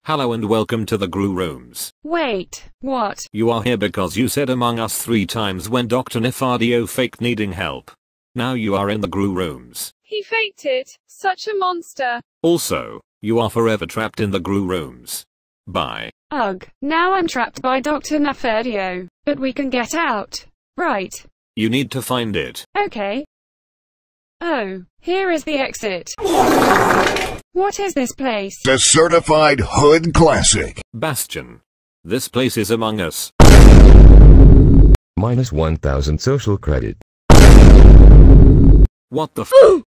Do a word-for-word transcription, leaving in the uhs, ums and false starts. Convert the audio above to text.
Hello and welcome to the Gru Rooms. Wait, what? You are here because you said Among Us three times when Doctor Nefadio faked needing help. Now you are in the Gru Rooms. He faked it. Such a monster. Also, you are forever trapped in the Gru Rooms. Bye. Ugh, now I'm trapped by Doctor Nefadio. But we can get out. Right. You need to find it. Okay. Oh, here is the exit. What is this place? The certified hood classic. Bastian. This place is Among Us. Minus one thousand social credit. What the f-